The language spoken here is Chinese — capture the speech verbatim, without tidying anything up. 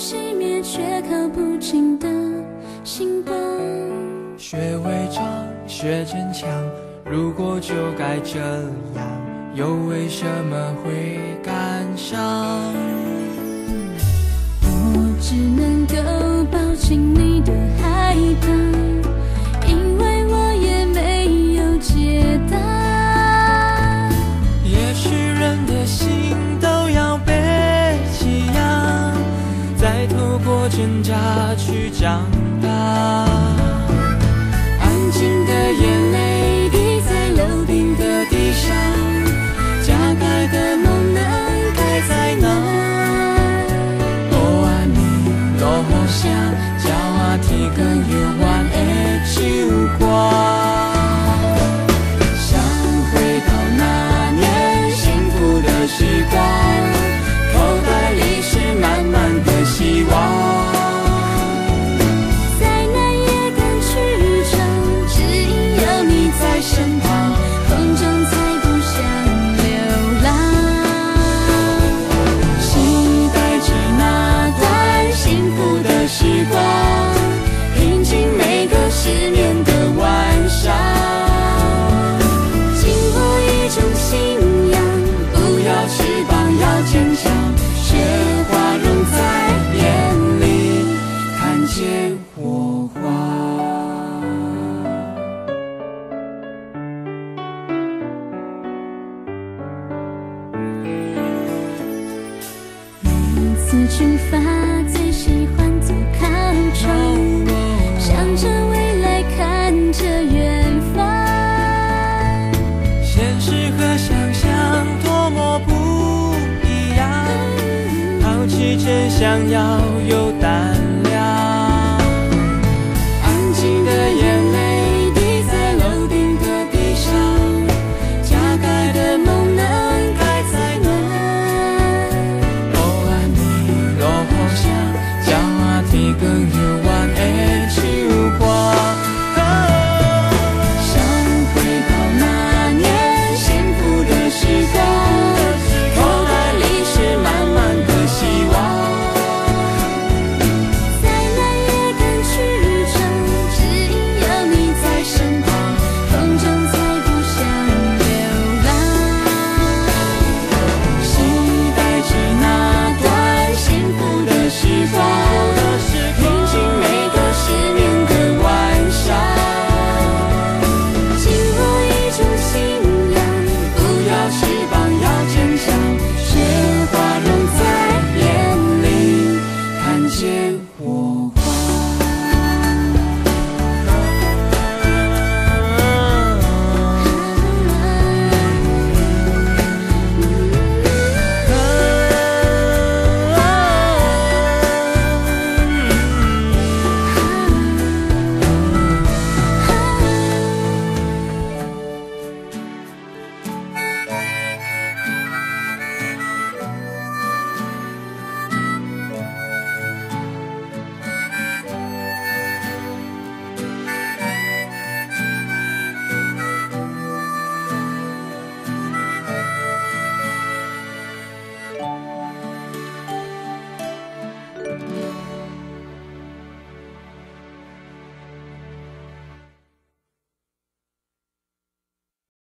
熄灭却靠不近的星光。 学伪装，学坚强，如果就该这样，又为什么会感伤？ 我只能够抱紧你的海棠，因为我也没有解答。 也许人的心都要被寄养，再透过挣扎去长大。安静的眼泪滴在楼顶的地上，加盖的梦能盖在哪？我爱你，落雨声，鸟仔天光遥远的手歌。想回到那年幸福的时光，口袋里是满满的希望。在身旁，风筝才不想流浪，期待着那段幸福的时光，平静每个失眠的晚上。紧握一种信仰，不要翅膀，要坚强，雪花融在眼里，看见火花。 次出发最喜欢坐靠窗，想着未来，看着远方。 现实和想象多么不一样，好奇真想要有胆量。安静的眼泪滴在楼顶的地上，加盖的梦能盖在哪？落雨声，鸟仔天光遥